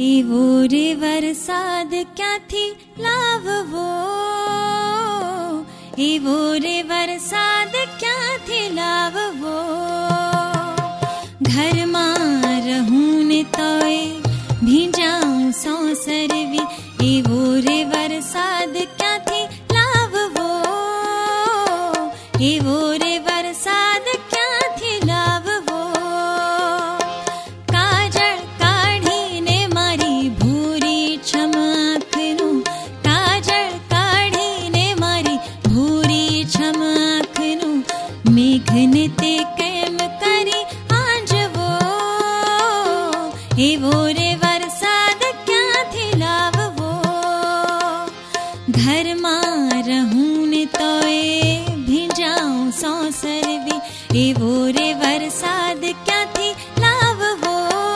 એવો રે વરસાદ ક્યાંથી લાવવો, એવો રે વરસાદ ક્યાંથી લાવવો. ઘરમાં રહું ને તોય ભીંજાઉં સોસરવી, એવો રે વરસાદ ક્યાંથી લાવવો, એવો રે વરસાદ ક્યાંથી લાવવો. કાજળ કાઢીને મારી ભૂરી છમ આંખનું, કાજળ કાઢીને મારી ભૂરી છમ આંખનું, મેઘને તે કેમ કરી આંજવો, એવો રે વરસાદ ક્યાંથી લાવવો. ઘરમાં રહું ને તોય ભીંજાઉં સોસરવી, એવો રે વરસાદ ક્યાંથી લાવવો,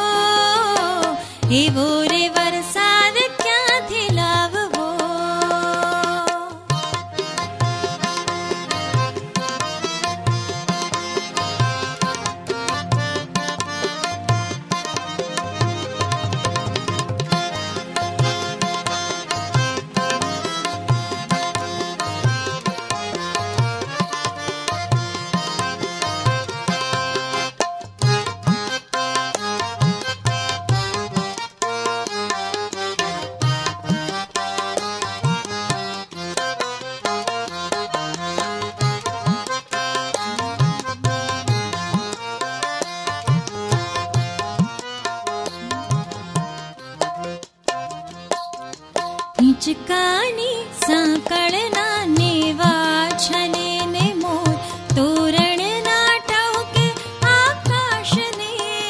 એવો રે વરસાદ ક્યાંથી લાવવો. હિંચકાની સાંકળના નેવા છને ને મોર, તોરણના ટવકે આકાશને.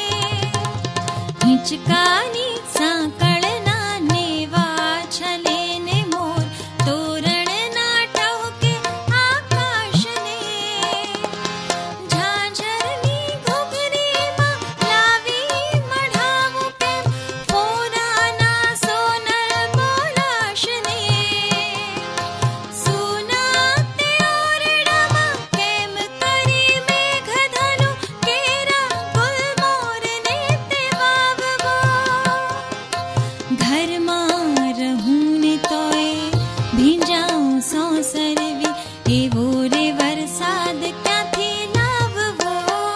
હિંચકાની સાંકળના નેવા છને ને મોર, તોરણના ટવકે આકાશને. ઝાંઝરની ઘૂઘરીમાં લાવી મઢાવું કેમ, ફોનાના સોનલ બોલાશને. સુના તે ઓરડામાં કેમ કરી મેઘધનુ, કેરા ગુલમોરને તે વાવવો. ઘરમાં રહું ને તોય ભીંજાઉં સોસરવી, એવો રે વરસાદ ક્યાંથી લાવવો,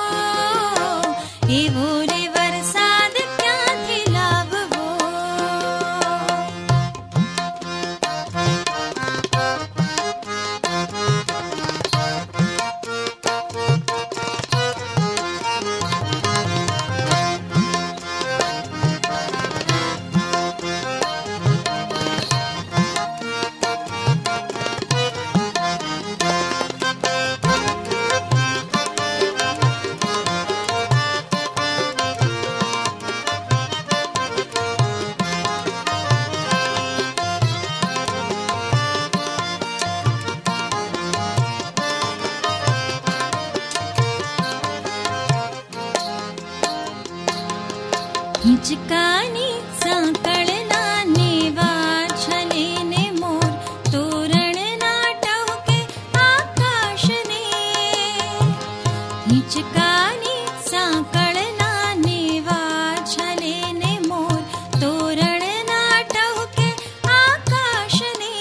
એવો રે વરસાદ ક્યાંથી લાવવો. હિંચકાની સાંકળના નેવા છને ને મોર, તોરણના ટવકે આકાશને. હિંચકાની સાંકળના નેવા છને ને મોર, તોરણના ટવકે આકાશને.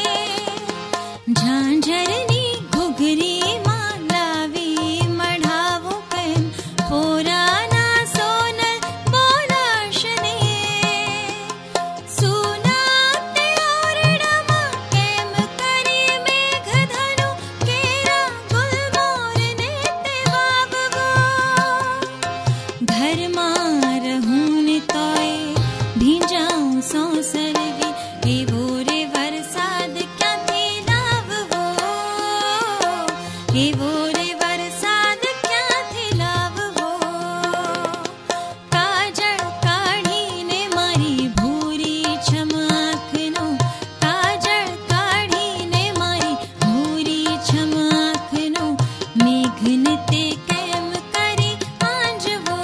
ઝાંઝરની ઘૂઘરીમાં લાવી મઢાવું કેમ, ફોરાના સોનલ બોલાશને. સુના તે ઓરડામાં કેમ કરી મેઘધનુ, કેરા ગુલમોરને તે વાવવો. ઘરમાં રહું ને તોય ભીંજાઉં સોસરવી, એવો રે વરસાદ ક્યાંથી લાવવો, એવો રે વરસાદ ક્યાંથી લાવવો. કાજળ કાઢીને મારી ભૂરી છમ આંખનું, કાજળ કાઢીને મારી ભૂરી છમ આંખનું, મેઘને તે કેમ કરી આંજવો,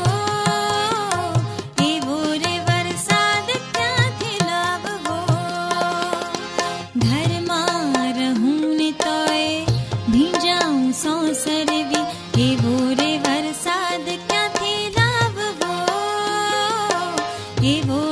એવો રે વરસાદ ક્યાંથી લાવવો. ઘરમાં રહું ને તોય ભીંજાઉં સોસરવી, એવો રે વરસાદ ક્યાંથી લાવવો, એવો